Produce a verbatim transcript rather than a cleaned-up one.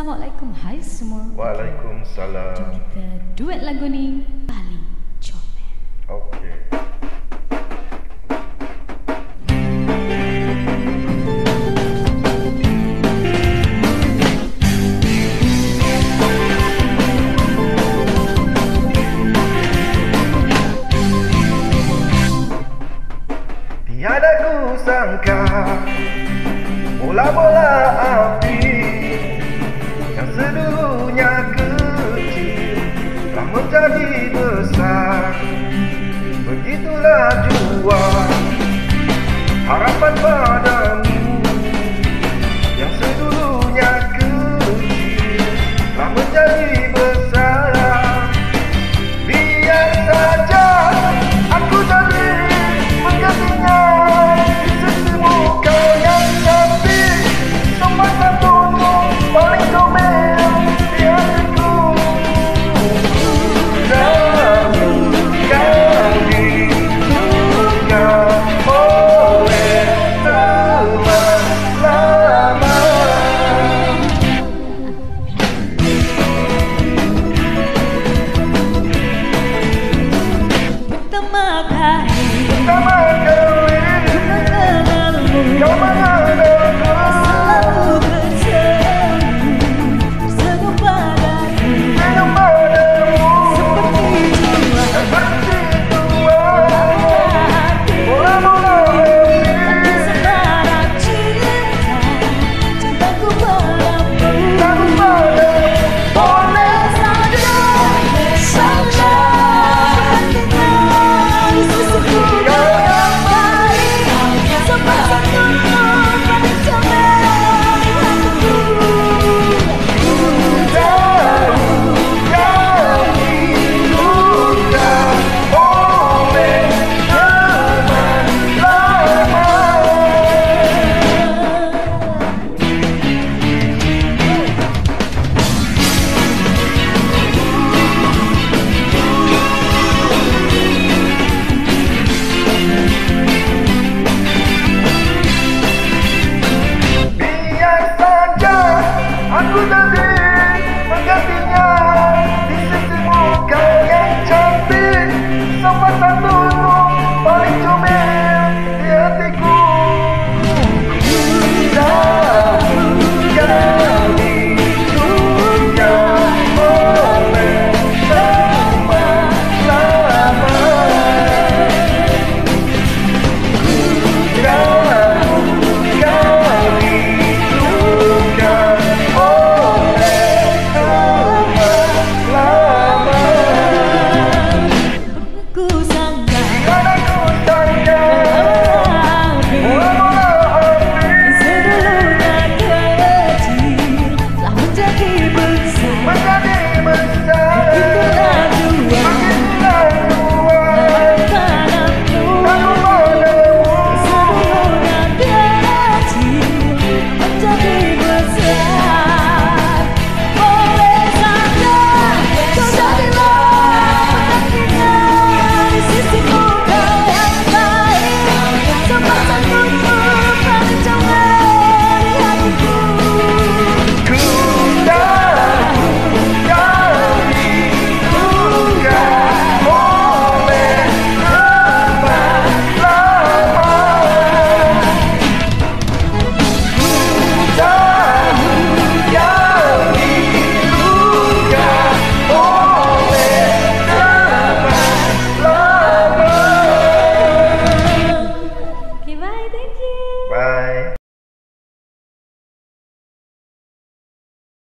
Assalamualaikum, hai semua. Waalaikumsalam. Jom kita duet lagu ni paling comel. Okey. Tiada ku sangka bola-bola api yang sedulunya kecil telah menjadi besar. Begitulah jua harapan padamu yang sedulunya kecil telah menjadi besar. Biar saja aku jadi menggantinya di sisimu kau yang cantik, sopan santunmu paling comel di hatiku. Dahulu kau ditunggu oleh teman lama. Pertama kali Pertama kali mengenalmu, kau mengenalku, selalu tersenyum, tersenyum padaku, senyum padamu seperti jiwa seperti Tuhan. hati. Bola-bola Tapi api sekarang cinta, cintaku padamu. aku padamu. Boleh saja, saja sepertinya di sisiku kau yang baik, sopan santunmu paling comel di hatiku. Ku tahu kau dilukai oleh teman lama. Biar saja aku jadi menggantinya di sisimu kau yang cantik, sopan santunmu paling comel di hatiku. Tahu kau ditunggu oleh teman lama. Tahu kau ditunggu oleh teman lama. Ku sangka Tiada ku sangka bola-bola api sedulunya kecil telah menjadi besar. menjadi besar. Itulah jua Begitulah jua padamu. aku padamu. Sedulunya kecil menjadi besar. Boleh saja kau jadilah penggantinya di sisiku kau yang baik, sopan santunmu paling comel di hatiku. Ku tahu kau ditunggu oleh teman lama. Ku tahu kau ditunggu oleh teman lama. Okay, bye, thank you. Bye.